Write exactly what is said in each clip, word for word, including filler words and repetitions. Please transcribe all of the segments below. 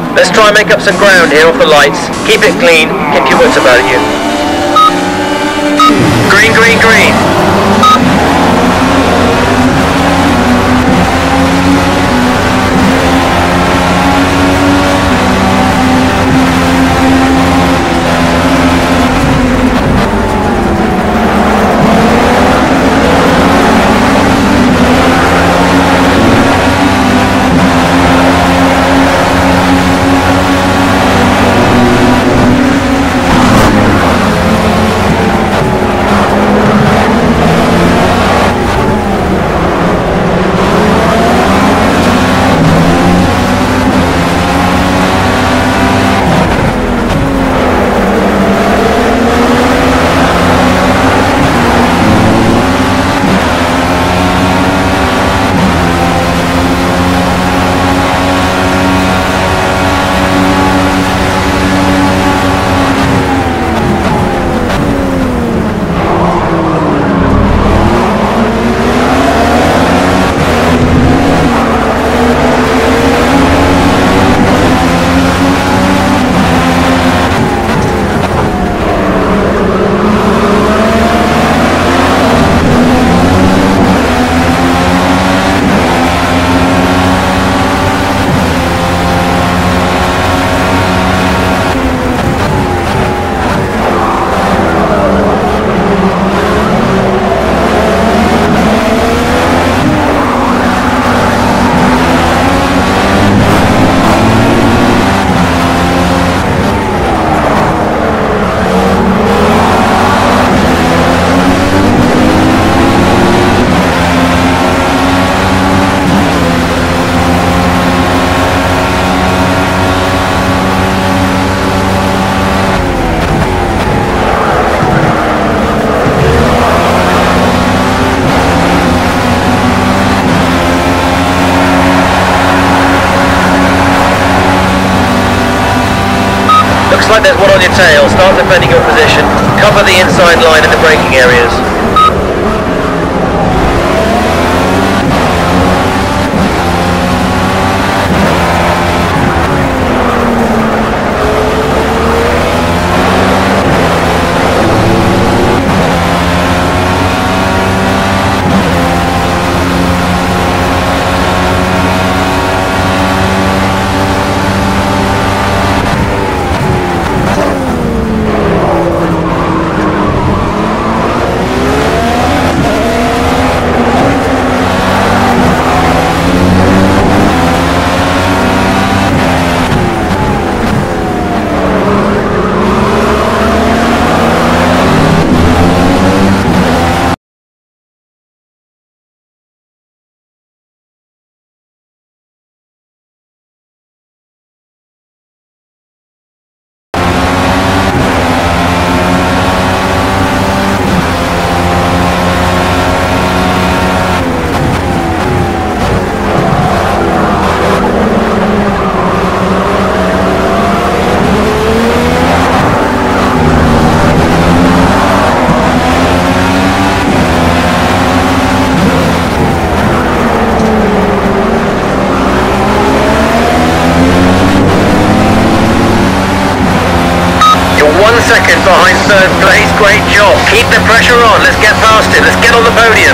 Let's try and make up some ground here off the lights. Keep it clean, keep your wits about you. Green, green, green. Looks like there's one on your tail. Start defending your position. Cover the inside line in the braking areas. One second behind third place, great job. Keep the pressure on, let's get past it, let's get on the podium.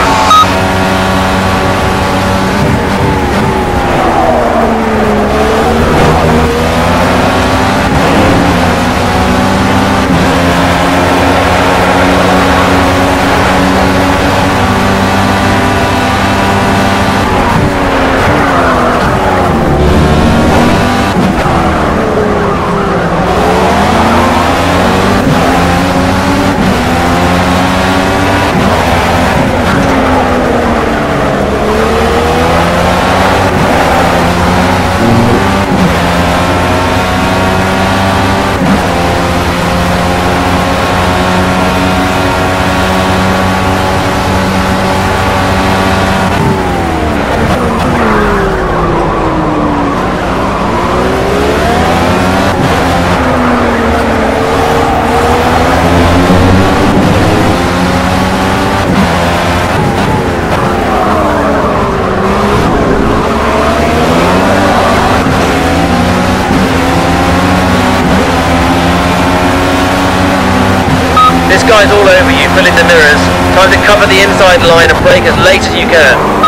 Cover the inside line and brake as late as you can.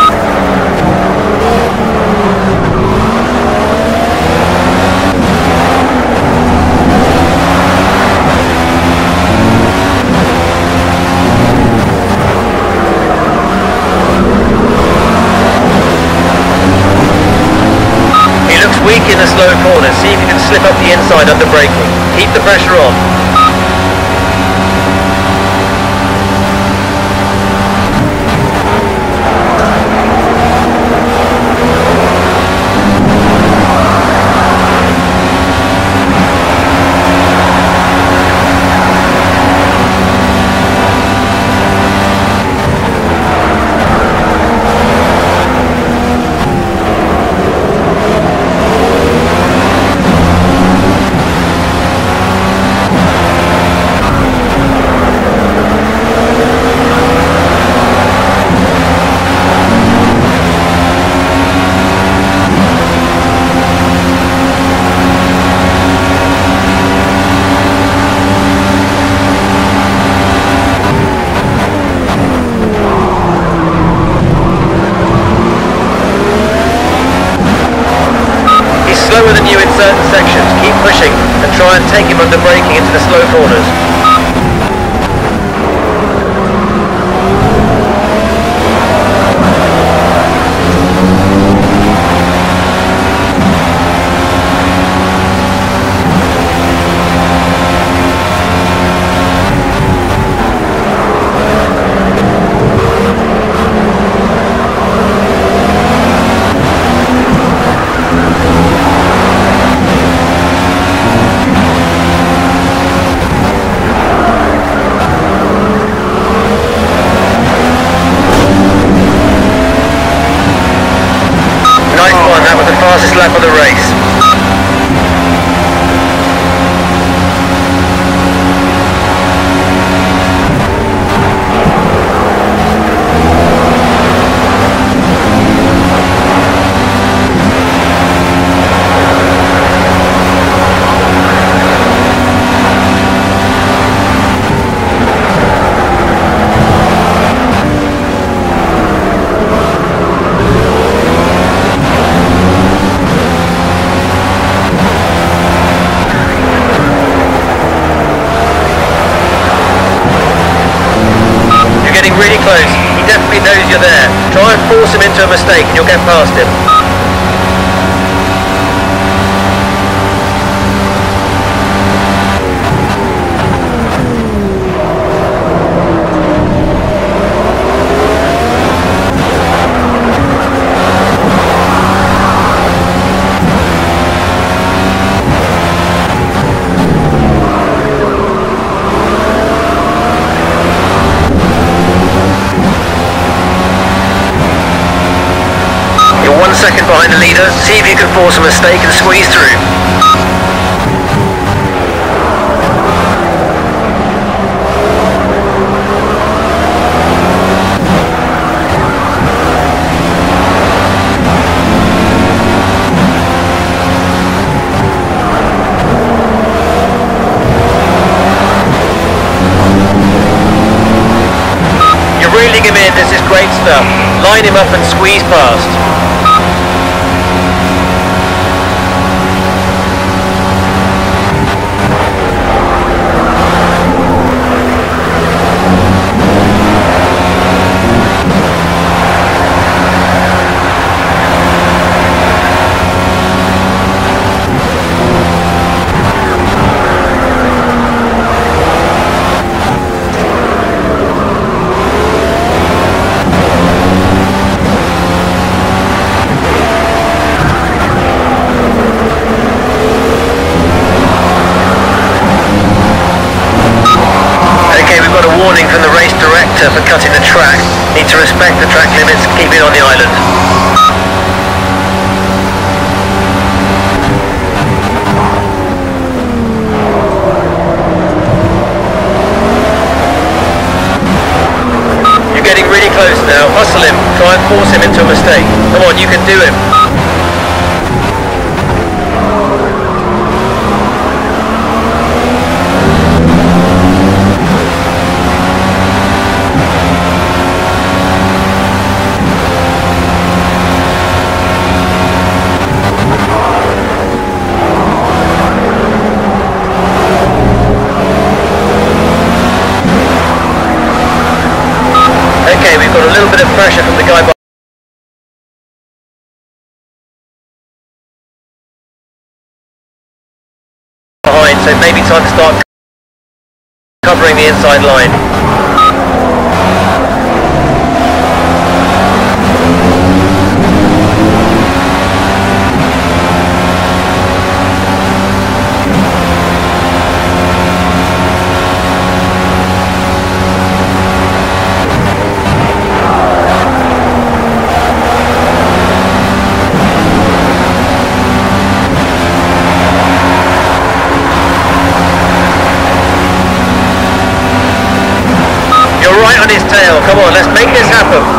Weak in the slow corners, see if you can slip up the inside under braking. Keep the pressure on. Slower than you in certain sections. Keep pushing and try and take him under braking into the slow corners. Fastest lap of the race. Really close. He definitely knows you're there. Try and force him into a mistake and you'll get past him. One second behind the leader, see if you can force a mistake and squeeze through. You're reeling him in, this is great stuff. Line him up and squeeze past. Warning from the race director for cutting the track. Need to respect the track limits, keep it on the island. You're getting really close now. Hustle him. Try and force him into a mistake. Come on, you can do him. so maybe time to start covering the inside line. On his tail, come on, let's make this happen.